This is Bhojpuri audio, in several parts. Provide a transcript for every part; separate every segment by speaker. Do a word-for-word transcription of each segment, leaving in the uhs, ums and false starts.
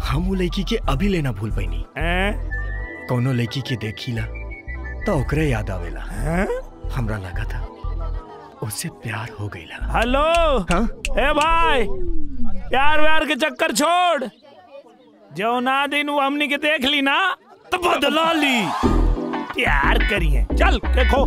Speaker 1: हम वो लड़की के अभी लेना भूल पैनी। कौनो लड़की के देखीला तो ओकरे याद आवेला। हमरा लगा था उससे प्यार हो गईला।
Speaker 2: हेलो
Speaker 1: हाँ?
Speaker 2: ए भाई, प्यार व्यार के चक्कर छोड़। जो ना दिन वो हमनी के देख ली ना तो बदला ली। प्यार करिए, चल देखो।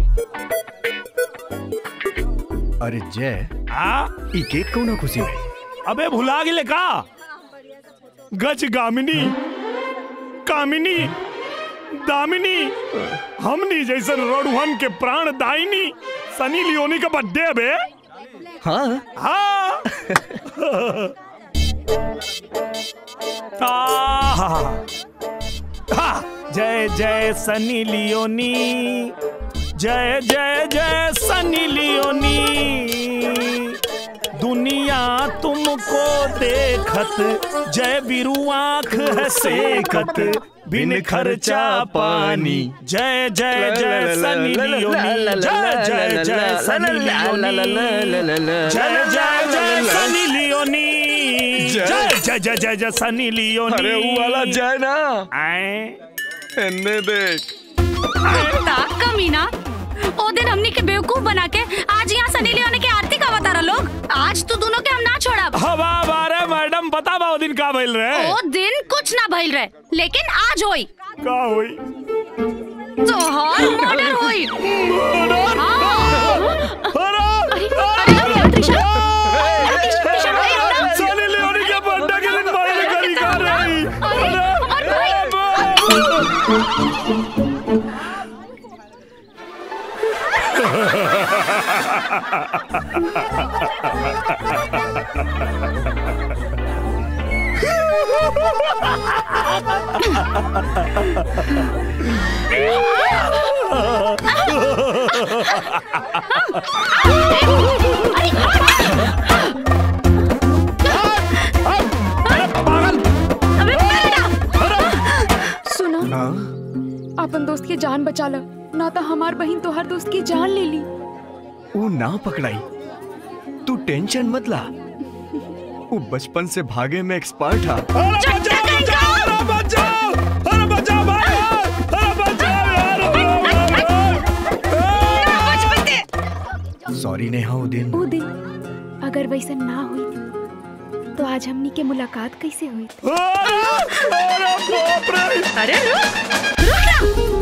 Speaker 1: अरे जय,
Speaker 2: हाँ
Speaker 1: ई केक कौन खुशी में?
Speaker 2: अबे भुला गिले का? गज गामिनी कामिनी दामिनी हमनी जैसन रोडवन के प्राण दायनी सनी लियोनी का बर्थडे है बे।
Speaker 1: हाँ
Speaker 2: हाँ हाँ, जय जय सनी लियोनी, जय जय जय सनी लियोनी। दुनिया तुमको देखत, जय बिरु आँख है सेकत, बिन खर्चा पानी। जय जय जय सनी लियोनी, जय जय जय सनी लियोनी, जय जय जय सनी लियोनी, जय जय जय जय जय सनी लियोनी।
Speaker 1: अरे वो वाला जय ना
Speaker 2: आए
Speaker 1: एन्ने देख।
Speaker 3: कमीना, ओ दिन हमनी के बेवकूफ बना के आज यहाँ सनी लियोनी की आरती का बता रहा लोग। आज तो दोनों के हम ना छोड़ा।
Speaker 2: हवा बारे मैडम, बता बा ओ दिन का भइल रहे?
Speaker 3: ओ दिन कुछ ना भइल रहे, लेकिन आज होई।
Speaker 2: का होई?
Speaker 3: तो हर मर्डर होई।
Speaker 2: मर्डर?
Speaker 3: हाँ।
Speaker 2: अरे
Speaker 3: अरे अरे त्रिशा, त्रिशा भाई अपना।
Speaker 2: सनी लियोनी के बर्थडे के दिन मर्डर करी का रही।
Speaker 4: सुनो, अपन दोस्त की जान बचा लो, ना तो हमार बहन तो हर दोस्त की जान ले ली।
Speaker 1: वो ना पकड़ाई, तू टेंशन मत ला। वो बचपन से भागे में एक्सपर्ट था।
Speaker 2: अरे बचाओ बचाओ, अरे बचाओ, अरे बचाओ भाई, अरे बचाओ यार।
Speaker 1: सॉरी नेहा, वो दिन
Speaker 4: वो दिन अगर वैसा ना हुई तो आज हमनी के मुलाकात कैसे हुई?
Speaker 2: अरे बाप रे।
Speaker 3: अरे रुक रुक ना।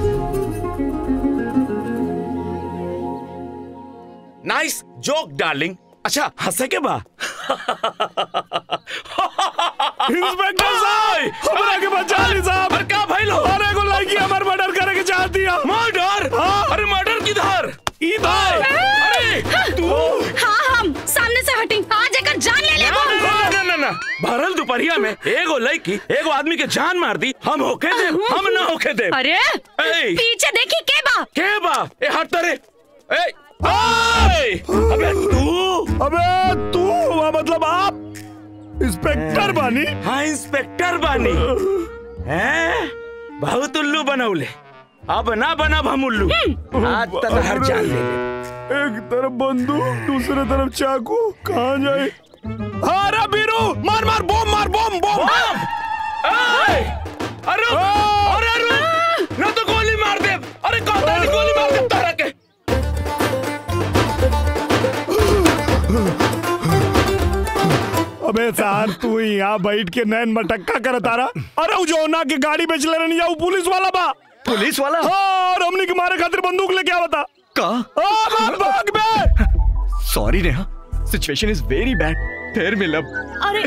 Speaker 5: Nice joke darling. अच्छा हंसे के बा?
Speaker 2: इंस्पेक्टर साहब, हमरा के बचा ली साहब।
Speaker 5: अरे क्या भाई लो?
Speaker 2: अरे को लड़की हमार मर्डर करे के चाहती है।
Speaker 5: मर्डर?
Speaker 2: हाँ।
Speaker 5: अरे मर्डर किधर?
Speaker 2: इधर।
Speaker 5: अरे तू?
Speaker 3: हाँ हम सामने से हटिंग, आज एक जान ले ले।
Speaker 5: ना ना ना, भरल दोपहरिया में एगो लड़की एगो आदमी के जान मार दी। हम होके दे, हम ना होके दे।
Speaker 3: अरे
Speaker 5: ए
Speaker 3: पीछे देखी के बा?
Speaker 5: के बा? ए हट तरे। ए ओए! अबे तू?
Speaker 2: अबे तू हुआ मतलब आप इंस्पेक्टर बानी?
Speaker 5: हाँ इंस्पेक्टर बानी। हैं? बहुत उल्लू बनौले, अब ना बना हम उल्लू। आज तक हर जान ले ले।
Speaker 2: एक तरफ बंदूक, दूसरे तरफ चाकू, कहाँ जाए? अरे बीरू, मार मार बम, मार बम बम।
Speaker 5: अरे अरे अरे ना तो गोली मार दे। अरे कहता नहीं गोली मार दे तारा के।
Speaker 2: अबे सार तू यहाँ बैठ के नैन मटक्का कर तारा। अरे जो ना के गाड़ी बेच ले रही है, पुलिस वाला बा।
Speaker 1: पुलिस वाला?
Speaker 2: हाँ, और हमने के मारे खातिर बंदूक लेके आवता
Speaker 1: का?
Speaker 2: आ, भाग बे।
Speaker 1: Sorry Neha, situation is very bad. फिर मिलब।
Speaker 3: अरे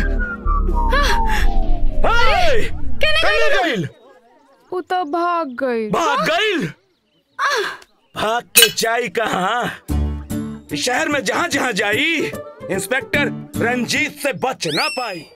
Speaker 5: कहने गइल?
Speaker 4: वो तो भाग गई।
Speaker 5: भाग गइल? भाग के जाई कहाँ? शहर में जहाँ जहाँ जाई इंस्पेक्टर रंजीत से बच ना पाई।